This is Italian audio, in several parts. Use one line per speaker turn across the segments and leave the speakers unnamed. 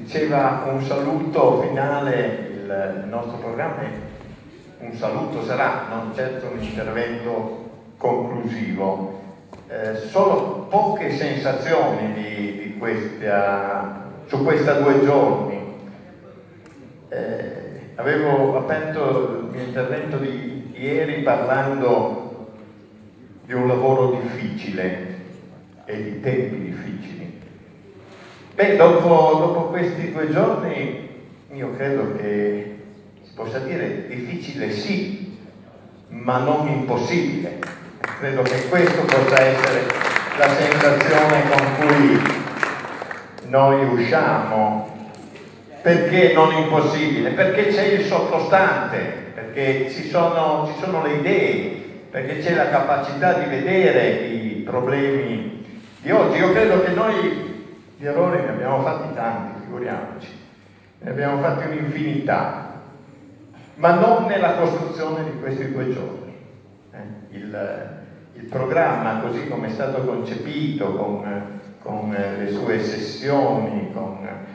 diceva un saluto finale il nostro programma, un saluto sarà, non certo un intervento conclusivo. Solo poche sensazioni su questa 2 giorni. Avevo aperto il mio intervento di ieri parlando di un lavoro difficile e di tempi difficili. Beh, dopo questi 2 giorni io credo che si possa dire difficile sì, ma non impossibile. Credo che questo possa essere la sensazione con cui noi usciamo. Perché non impossibile? Perché c'è il sottostante, perché ci sono le idee, perché c'è la capacità di vedere i problemi di oggi. Io credo che noi di errori ne abbiamo fatti tanti, figuriamoci, ne abbiamo fatti un'infinità, ma non nella costruzione di questi 2 giorni. Il programma, così come è stato concepito, con le sue sessioni, con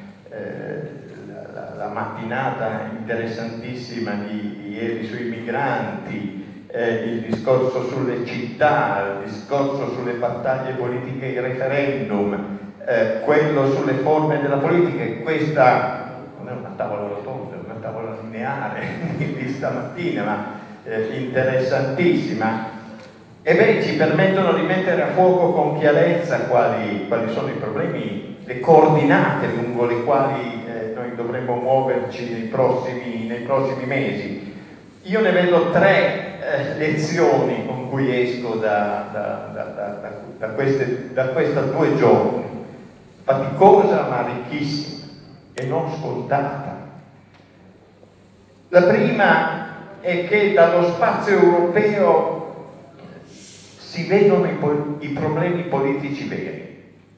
la mattinata interessantissima di ieri sui migranti, il discorso sulle città, il discorso sulle battaglie politiche e i referendum, quello sulle forme della politica, e questa non è una tavola rotonda, è una tavola lineare di stamattina, ma interessantissima. E beh, ci permettono di mettere a fuoco con chiarezza quali sono i problemi, le coordinate lungo le quali noi dovremmo muoverci nei prossimi mesi. Io ne vedo 3 lezioni con cui esco da questa 2 giorni, faticosa ma ricchissima e non scontata. La prima è che dallo spazio europeo si vedono i problemi politici veri.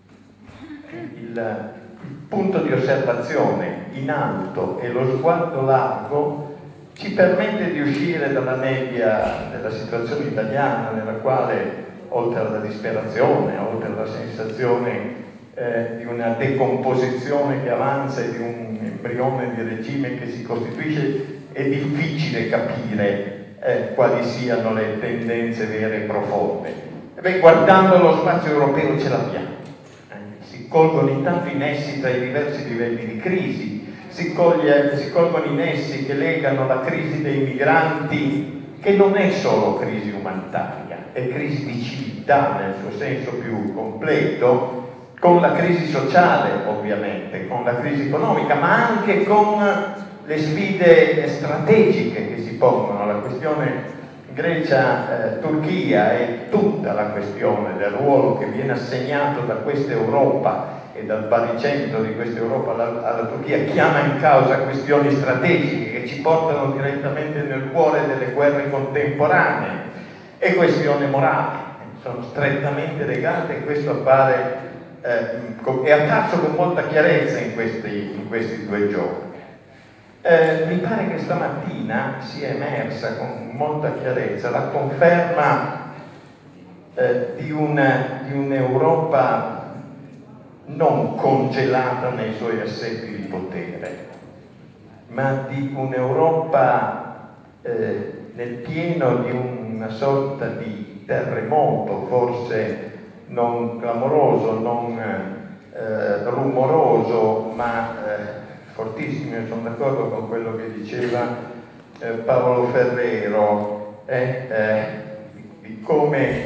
Il punto di osservazione in alto e lo sguardo largo ci permette di uscire dalla nebbia della situazione italiana, nella quale, oltre alla disperazione, oltre alla sensazione di una decomposizione che avanza e di un embrione di regime che si costituisce, è difficile capire quali siano le tendenze vere e profonde. Beh, guardando lo spazio europeo ce l'abbiamo. Si colgono intanto i nessi tra i diversi livelli di crisi, si colgono i nessi che legano la crisi dei migranti, che non è solo crisi umanitaria, è crisi di civiltà nel suo senso più completo, con la crisi sociale ovviamente, con la crisi economica, ma anche con le sfide strategiche che si pongono. La questione Grecia-Turchia è tutta la questione del ruolo che viene assegnato da questa Europa e dal baricentro di questa Europa alla Turchia, chiama in causa questioni strategiche che ci portano direttamente nel cuore delle guerre contemporanee, e questioni morali sono strettamente legate, e questo appare è apparso con molta chiarezza in questi 2 giorni. Mi pare che stamattina sia emersa con molta chiarezza la conferma di un'Europa non congelata nei suoi assetti di potere, ma di un'Europa nel pieno di una sorta di terremoto, forse non clamoroso, non rumoroso, ma fortissimo. Io sono d'accordo con quello che diceva Paolo Ferrero, di come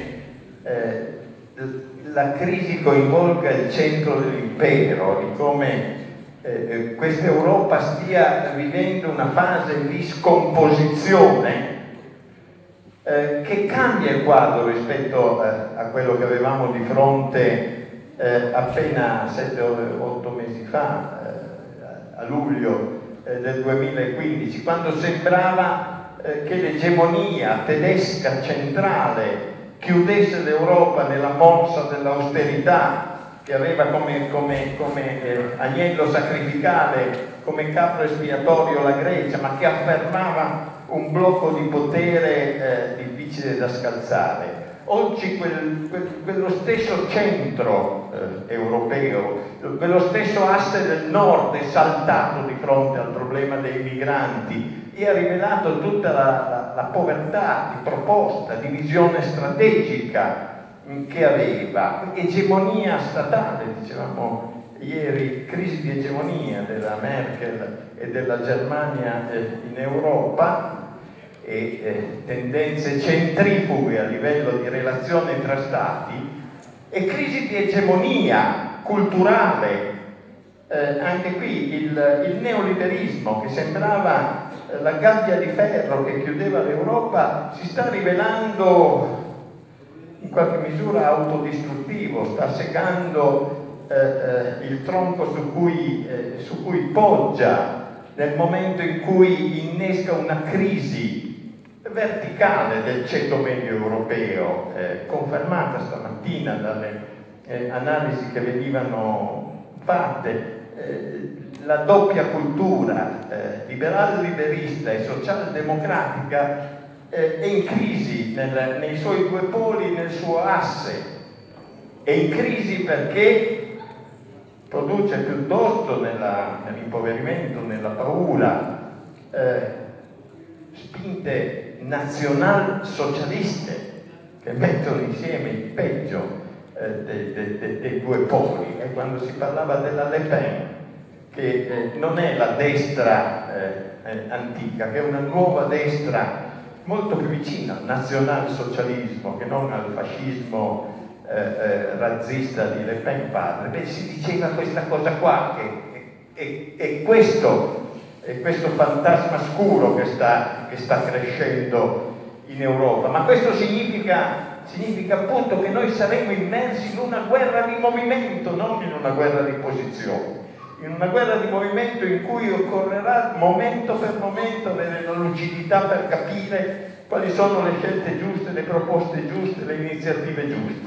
la crisi coinvolga il centro dell'impero, di come questa Europa stia vivendo una fase di scomposizione che cambia il quadro rispetto a quello che avevamo di fronte appena 7-8 mesi fa, a luglio del 2015, quando sembrava che l'egemonia tedesca centrale chiudesse l'Europa nella morsa dell'austerità, che aveva come agnello sacrificale, come capro espiatorio la Grecia, ma che affermava un blocco di potere difficile da scalzare. oggi quello stesso centro europeo, quello stesso asse del nord è saltato di fronte al problema dei migranti e ha rivelato tutta la povertà di proposta, di visione strategica che aveva, egemonia statale, dicevamo ieri, crisi di egemonia della Merkel e della Germania in Europa, e tendenze centrifughe a livello di relazioni tra stati, e crisi di egemonia culturale. Anche qui il neoliberismo, che sembrava la gabbia di ferro che chiudeva l'Europa, si sta rivelando in qualche misura autodistruttivo, sta segando il tronco su cui poggia nel momento in cui innesca una crisi verticale del ceto medio europeo, confermata stamattina dalle analisi che venivano fatte. La doppia cultura liberal-liberista e social-democratica è in crisi nei suoi due poli, nel suo asse. È in crisi perché produce piuttosto nell'impoverimento, nella paura, spinte nazional-socialiste che mettono insieme il peggio dei due poli. E quando si parlava della Le Pen, che non è la destra antica, che è una nuova destra molto più vicina al nazionalsocialismo che non al fascismo razzista di Le Pen padre, beh, si diceva questa cosa qua, che questo fantasma scuro che sta crescendo in Europa. Ma questo significa appunto che noi saremo immersi in una guerra di movimento, non in una guerra di posizione, in una guerra di movimento in cui occorrerà momento per momento avere la lucidità per capire quali sono le scelte giuste, le proposte giuste, le iniziative giuste.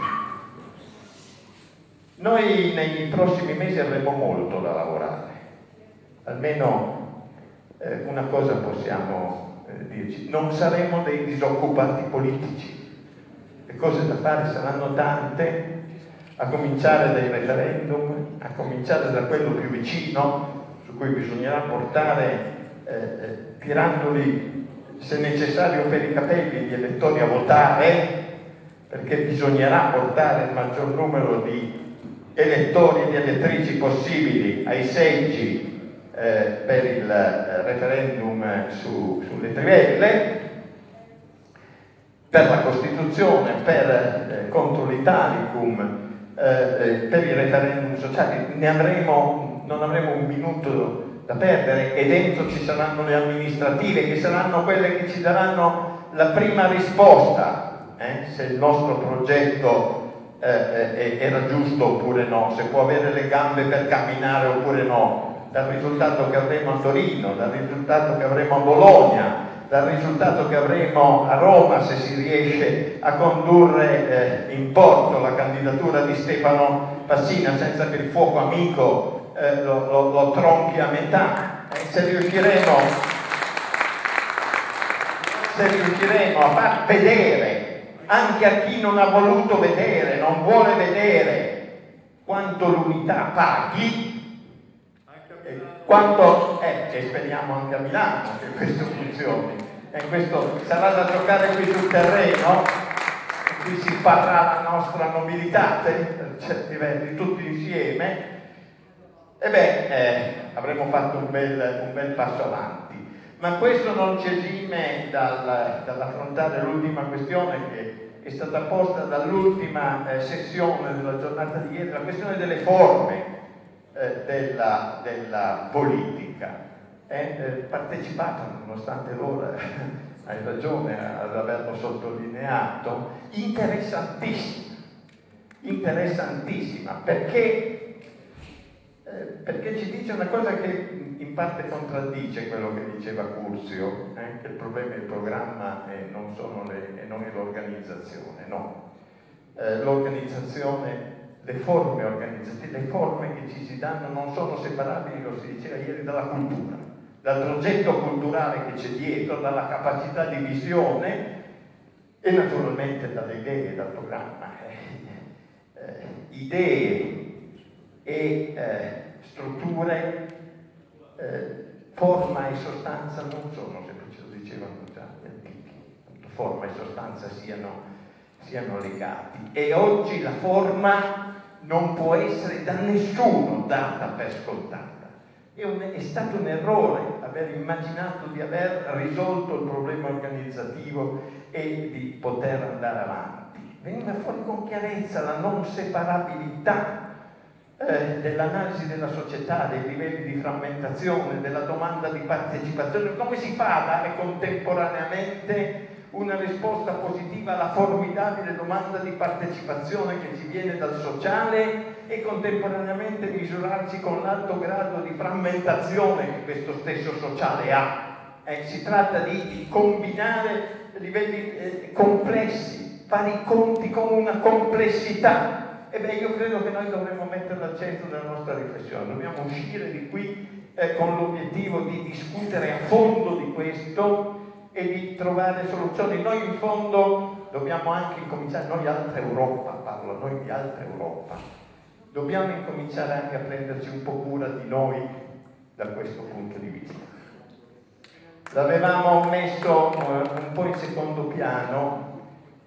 Noi nei prossimi mesi avremo molto da lavorare, almeno una cosa possiamo dirci: non saremo dei disoccupati politici. Le cose da fare saranno tante, a cominciare dai referendum, a cominciare da quello più vicino, su cui bisognerà portare, tirandoli se necessario per i capelli, gli elettori a votare, perché bisognerà portare il maggior numero di elettori e di elettrici possibili ai seggi per il referendum sulle trivelle, per la Costituzione, contro l'Italicum, per i referendum sociali. Non avremo un minuto da perdere, e dentro ci saranno le amministrative, che saranno quelle che ci daranno la prima risposta, se il nostro progetto era giusto oppure no, se può avere le gambe per camminare oppure no, dal risultato che avremo a Torino, dal risultato che avremo a Bologna, dal risultato che avremo a Roma, se si riesce a condurre in porto la candidatura di Stefano Passina senza che il fuoco amico lo tronchi a metà. Se riusciremo a far vedere anche a chi non ha voluto vedere, non vuole vedere, quanto l'unità paghi, quanto, e speriamo anche a Milano che questo funzioni, e questo sarà da giocare qui sul terreno, qui si parrà la nostra nobiltà per certi versi tutti insieme, e avremo fatto un bel passo avanti. Ma questo non ci esime dall'affrontare l'ultima questione che è stata posta dall'ultima sessione della giornata di ieri, la questione delle forme della politica. Partecipato, nonostante l'ora, hai ragione ad averlo sottolineato, interessantissima, perché ci dice una cosa che in parte contraddice quello che diceva Curzio, che il problema è il programma e non è l'organizzazione. No, l'organizzazione, le forme organizzative, le forme che ci si danno non sono separabili, lo si diceva ieri, dalla cultura, dal progetto culturale che c'è dietro, dalla capacità di visione e naturalmente dalle idee, dal programma. Idee e strutture, forma e sostanza non sono, sempre ce lo dicevano già gli antichi, forma e sostanza siano legati, e oggi la forma non può essere da nessuno data per scontata. È stato un errore aver immaginato di aver risolto il problema organizzativo e di poter andare avanti. Veniva fuori con chiarezza la non separabilità dell'analisi della società, dei livelli di frammentazione, della domanda di partecipazione. Come si fa a dare contemporaneamente una risposta positiva alla formidabile domanda di partecipazione che ci viene dal sociale e contemporaneamente misurarci con l'alto grado di frammentazione che questo stesso sociale ha? Si tratta di combinare livelli complessi, fare i conti con una complessità. Io credo che noi dovremmo mettere al centro della nostra riflessione, dobbiamo uscire di qui con l'obiettivo di discutere a fondo di questo e di trovare soluzioni. Noi in fondo dobbiamo anche incominciare, noi altra Europa, parlo noi di altra Europa, dobbiamo incominciare anche a prenderci un po' cura di noi da questo punto di vista. L'avevamo messo un po' in secondo piano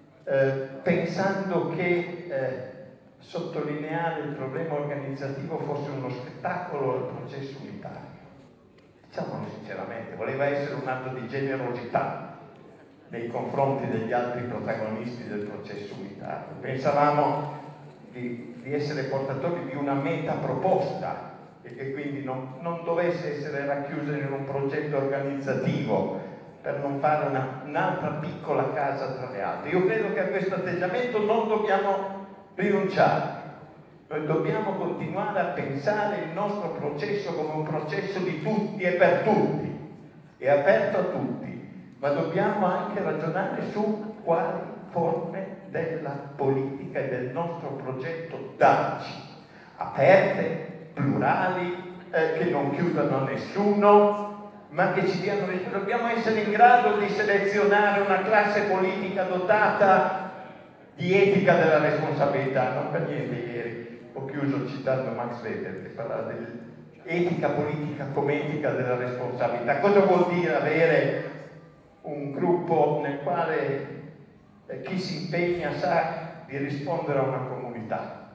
pensando che sottolineare il problema organizzativo fosse uno spettacolo al processo unitario. Diciamolo sinceramente, voleva essere un atto di generosità nei confronti degli altri protagonisti del processo unitario. Pensavamo di essere portatori di una meta proposta e che quindi non dovesse essere racchiusa in un progetto organizzativo per non fare un'altra piccola casa tra le altre. Io credo che a questo atteggiamento non dobbiamo rinunciare. Noi dobbiamo continuare a pensare il nostro processo come un processo di tutti e per tutti, è aperto a tutti, ma dobbiamo anche ragionare su quali forme della politica e del nostro progetto darci, aperte, plurali, che non chiudano a nessuno, ma che ci diano. Dobbiamo essere in grado di selezionare una classe politica dotata di etica della responsabilità. Non per niente ieri ho chiuso citando Max Weber che parlava dell'etica politica come etica della responsabilità. Cosa vuol dire avere un gruppo nel quale chi si impegna sa di rispondere a una comunità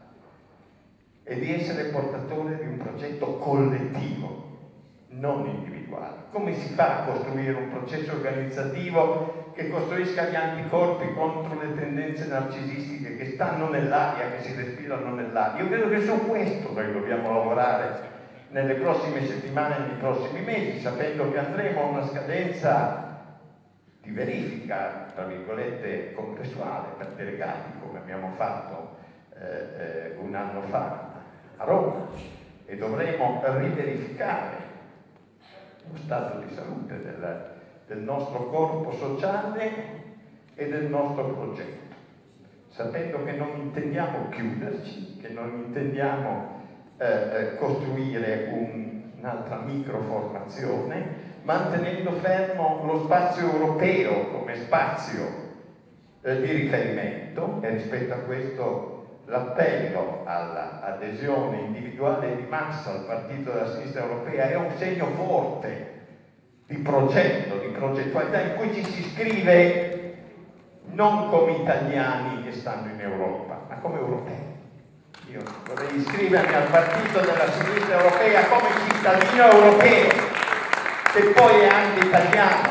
e di essere portatore di un progetto collettivo, non individuale? Come si fa a costruire un processo organizzativo che costruisca gli anticorpi contro le tendenze narcisistiche che stanno nell'aria, che si respirano nell'aria? Io credo che su questo noi dobbiamo lavorare nelle prossime settimane e nei prossimi mesi, sapendo che andremo a una scadenza di verifica, tra virgolette, congressuale per delegati, come abbiamo fatto un anno fa a Roma, e dovremo riverificare lo stato di salute del nostro corpo sociale e del nostro progetto, sapendo che non intendiamo chiuderci, che non intendiamo costruire un'altra microformazione, mantenendo fermo lo spazio europeo come spazio di riferimento, e rispetto a questo l'appello all'adesione individuale e di massa al partito della sinistra europea è un segno forte di progetto, di progettualità, in cui ci si iscrive non come italiani che stanno in Europa, ma come europei. Io vorrei iscrivermi al partito della sinistra europea come cittadino europeo, che poi è anche italiano,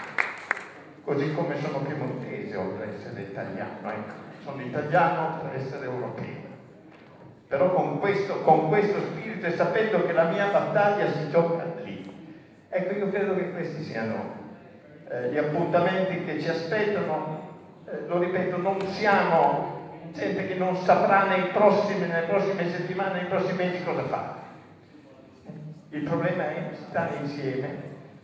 così come sono piemontese oltre ad essere italiano. Sono italiano per essere europeo, però con questo spirito e sapendo che la mia battaglia si gioca lì. Ecco, io credo che questi siano gli appuntamenti che ci aspettano. Lo ripeto, non siamo gente che non saprà nelle prossime settimane, nei prossimi mesi cosa fare. Il problema è stare insieme,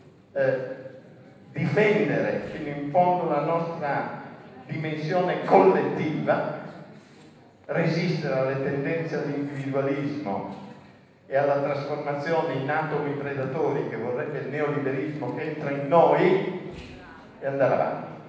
difendere fino in fondo la nostra dimensione collettiva, resistere alle tendenze all'individualismo e alla trasformazione in atomi predatori che vorrebbe il neoliberismo che entra in noi, e andare avanti.